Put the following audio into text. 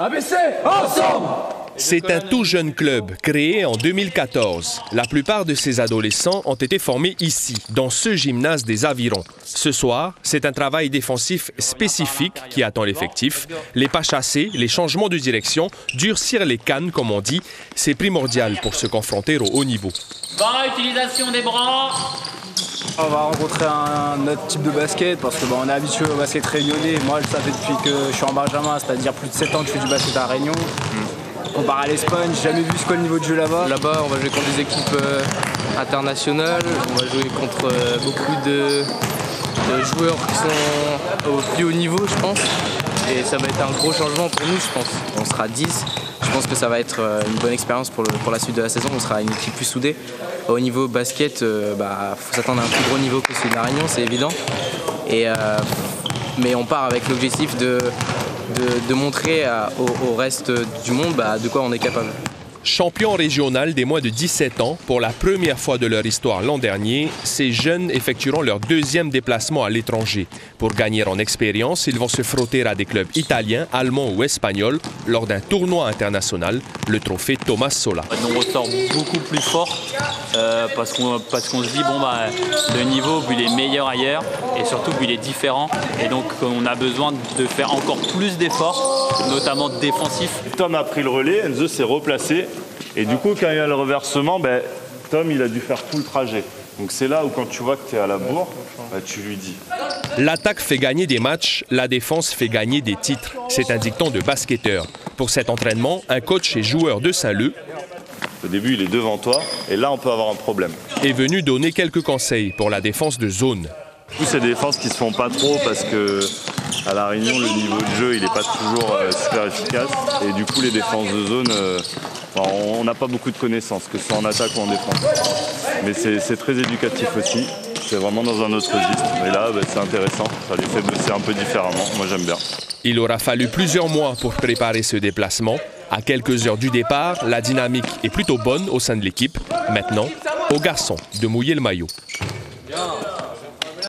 ABC, ensemble! C'est un tout jeune club créé en 2014. La plupart de ces adolescents ont été formés ici, dans ce gymnase des Avirons. Ce soir, c'est un travail défensif spécifique qui attend l'effectif. Les pas chassés, les changements de direction, durcir les cannes, comme on dit, c'est primordial pour se confronter au haut niveau. Bonne utilisation des bras. On va rencontrer un autre type de basket parce qu'on est habitué au basket réunionnais. Moi, ça fait depuis que je suis en Benjamin, c'est-à-dire plus de 7 ans que je fais du basket à Réunion. Comparé à l'Espagne, j'ai jamais vu ce qu'est le niveau de jeu là-bas. Là-bas, on va jouer contre des équipes internationales. On va jouer contre beaucoup de joueurs qui sont au plus haut niveau, je pense. Et ça va être un gros changement pour nous, je pense. On sera 10. Je pense que ça va être une bonne expérience pour la suite de la saison. On sera une équipe plus soudée. Au niveau basket, faut s'attendre à un plus gros niveau que celui de la Réunion, c'est évident. Mais on part avec l'objectif de montrer au reste du monde de quoi on est capable. Champion régional des moins de 17 ans, pour la première fois de leur histoire l'an dernier, ces jeunes effectueront leur deuxième déplacement à l'étranger. Pour gagner en expérience, ils vont se frotter à des clubs italiens, allemands ou espagnols lors d'un tournoi international, le trophée Thomas Sola. On ressort beaucoup plus fort parce qu'on se dit le niveau il est meilleur ailleurs et surtout il est différent et donc on a besoin de faire encore plus d'efforts, notamment défensifs. Tom a pris le relais, Enzo s'est replacé. Et du coup, quand il y a le reversement, Tom, il a dû faire tout le trajet. Donc c'est là où quand tu vois que tu es à la bourre, tu lui dis. L'attaque fait gagner des matchs, la défense fait gagner des titres. C'est un dicton de basketteur. Pour cet entraînement, un coach et joueur de Saint-Leu, au début, il est devant toi, et là, on peut avoir un problème. Est venu donner quelques conseils pour la défense de zone. Du coup, c'est des défenses qui ne se font pas trop parce que à La Réunion, le niveau de jeu, il n'est pas toujours super efficace. Et du coup, les défenses de zone, on n'a pas beaucoup de connaissances, que ce soit en attaque ou en défense. Mais c'est très éducatif aussi. C'est vraiment dans un autre registre. Et là, c'est intéressant. Ça les fait bosser un peu différemment. Moi, j'aime bien. Il aura fallu plusieurs mois pour préparer ce déplacement. À quelques heures du départ, la dynamique est plutôt bonne au sein de l'équipe. Maintenant, aux garçons de mouiller le maillot.